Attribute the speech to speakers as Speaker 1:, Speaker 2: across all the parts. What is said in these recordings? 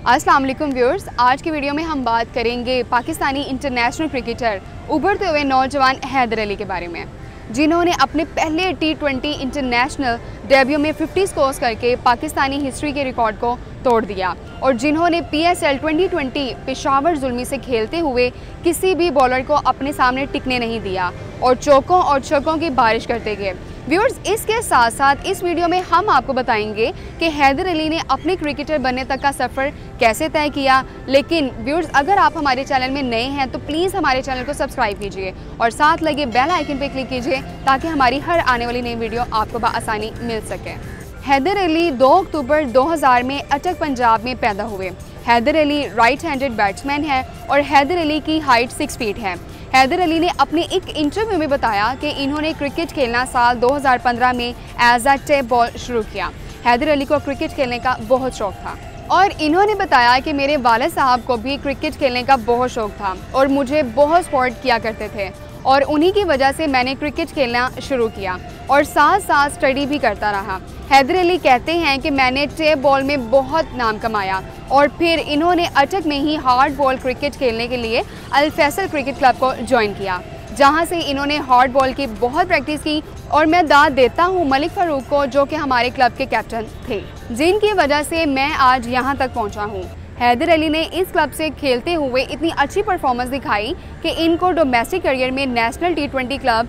Speaker 1: अस्सलाम वालेकुम व्यूअर्स, आज की वीडियो में हम बात करेंगे पाकिस्तानी इंटरनेशनल क्रिकेटर उभरते हुए नौजवान हैदर अली के बारे में, जिन्होंने अपने पहले T20 इंटरनेशनल डेब्यू में 50 स्कोर्स करके पाकिस्तानी हिस्ट्री के रिकॉर्ड को तोड़ दिया और जिन्होंने PSL 2020 पेशावर जुल्मी से खेलते हुए किसी भी बॉलर को अपने सामने टिकने नहीं दिया और चौकों और छक्कों की बारिश करते गए। व्यूअर्स, इसके साथ साथ इस वीडियो में हम आपको बताएंगे कि हैदर अली ने अपने क्रिकेटर बनने तक का सफ़र कैसे तय किया। लेकिन व्यूअर्स, अगर आप हमारे चैनल में नए हैं तो प्लीज़ हमारे चैनल को सब्सक्राइब कीजिए और साथ लगे बेल आइकन पर क्लिक कीजिए ताकि हमारी हर आने वाली नई वीडियो आपको बआसानी मिल सके। हैदर अली 2 अक्टूबर 2000 में अटक पंजाब में पैदा हुए। Haider Ali right handed batsman है और हैदर अली की हाइट 6 फीट है। हैदर अली ने अपने एक इंटरव्यू में बताया कि इन्होंने क्रिकेट खेलना साल 2015 में एज अ टेप बॉल शुरू किया। हैदर अली को क्रिकेट खेलने का बहुत शौक था और इन्होंने बताया कि मेरे वालिद साहब को भी क्रिकेट खेलने का बहुत शौक था और मुझे बहुत सपोर्ट किया करते थे और उन्हीं की वजह से मैंने क्रिकेट खेलना शुरू किया और साथ साथ स्टडी भी करता रहा। हैदर अली कहते हैं कि मैंने टेप बॉल में बहुत नाम कमाया और फिर इन्होंने अटक में ही हार्ड बॉल क्रिकेट खेलने के लिए अल फैसल क्रिकेट क्लब को ज्वाइन किया, जहां से इन्होंने हार्ड बॉल की बहुत प्रैक्टिस की और मैं दाद देता हूं मलिक फ़ारूक को, जो कि हमारे क्लब के कैप्टन थे, जिनकी वजह से मैं आज यहां तक पहुंचा हूं। हैदर अली ने इस क्लब से खेलते हुए इतनी अच्छी परफॉर्मेंस दिखाई कि इनको डोमेस्टिक करियर में नेशनल T20 क्लब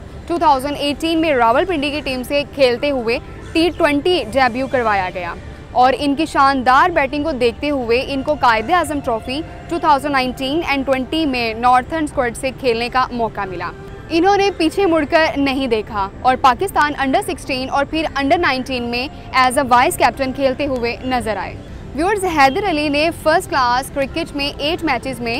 Speaker 1: 2018 में रावलपिंडी की टीम से खेलते हुए T20 डेब्यू करवाया गया और इनकी शानदार बैटिंग को देखते हुए इनको कायदे-आज़म ट्रॉफी 2019 एंड 20 में नॉर्थर्न स्क्वाड से खेलने का मौका मिला। इन्होंने पीछे मुड़कर नहीं देखा और पाकिस्तान अंडर 16 और फिर अंडर 19 में एज अ वाइस कैप्टन खेलते हुए नजर आए। व्यूअर्स, हैदर अली ने फर्स्ट क्लास क्रिकेट में 8 मैचेस में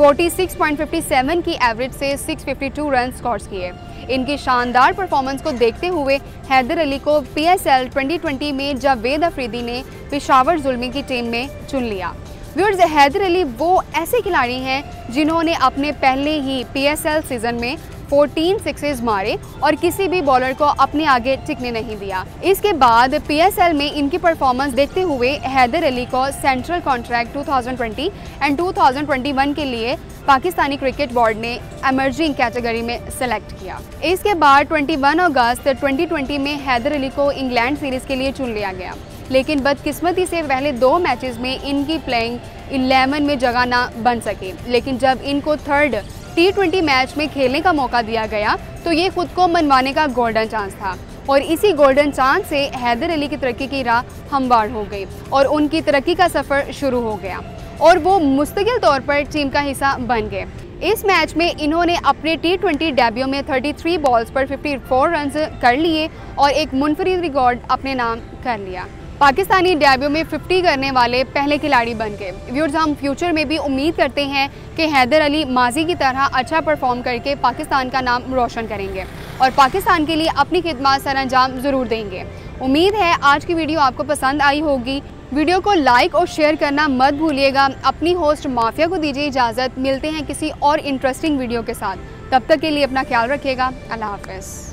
Speaker 1: 46.57 की एवरेज से 652 रन स्कोर किए। इनकी शानदार परफॉर्मेंस को देखते हुए हैदर अली को PSL 2020 में जावेद अफरीदी ने पेशावर जुल्मी की टीम में चुन लिया। व्यूअर्स, हैदर अली वो ऐसे खिलाड़ी हैं जिन्होंने अपने पहले ही PSL सीजन में 14 सिक्सेस मारे और किसी भी बॉलर को अपने आगे टिकने नहीं दिया। इसके बाद PSL में इनकी परफॉर्मेंस देखते हुए हैदर अली को सेंट्रल कॉन्ट्रैक्ट 2020 एंड 2021 के लिए पाकिस्तानी क्रिकेट बोर्ड ने एमर्जिंग कैटेगरी में सेलेक्ट किया। इसके बाद 21 अगस्त 2020 में हैदर अली को इंग्लैंड सीरीज़ के लिए चुन लिया गया, लेकिन बदकिस्मती से पहले 2 मैचेस में इनकी प्लेइंग 11 में जगह ना बन सकी। लेकिन जब इनको थर्ड T20 मैच में खेलने का मौका दिया गया तो ये खुद को मनवाने का गोल्डन चांस था और इसी गोल्डन चांस से हैदर अली की तरक्की की राह हमवार हो गई और उनकी तरक्की का सफ़र शुरू हो गया और वो मुस्तकिल तौर पर टीम का हिस्सा बन गए। इस मैच में इन्होंने अपने T20 डेब्यू में 33 बॉल्स पर 54 रन कर लिए और एक मुनफरिद रिकॉर्ड अपने नाम कर लिया। पाकिस्तानी डेब्यू में 50 करने वाले पहले खिलाड़ी बन गए। व्यूअर्स, हम फ्यूचर में भी उम्मीद करते हैं कि हैदर अली माजी की तरह अच्छा परफॉर्म करके पाकिस्तान का नाम रोशन करेंगे और पाकिस्तान के लिए अपनी खिदमत सरअंजाम ज़रूर देंगे। उम्मीद है आज की वीडियो आपको पसंद आई होगी। वीडियो को लाइक और शेयर करना मत भूलिएगा। अपनी होस्ट माफिया को दीजिए इजाज़त। मिलते हैं किसी और इंटरेस्टिंग वीडियो के साथ। तब तक के लिए अपना ख्याल रखिएगा। अल्लाह हाफ़िज़।